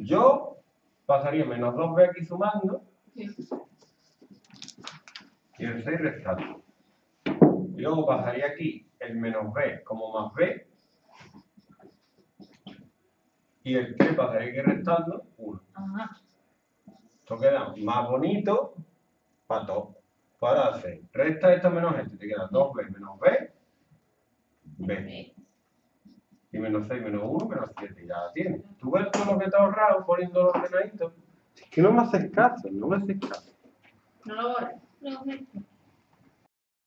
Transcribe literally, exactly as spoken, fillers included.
Yo pasaría menos dos b aquí sumando Sí. y el seis restando. Y luego pasaría aquí el menos b como más b y el tres pasaría aquí restando uno. Ajá. Esto queda más bonito para todo. Para hacer resta esto menos esto, te queda dos b menos b, b. Y menos seis menos uno menos siete, ya la tienes. ¿Tú ves todo lo que te has ahorrado poniendo ordenadito? Es que no me haces caso, no me haces caso. No lo borres. No,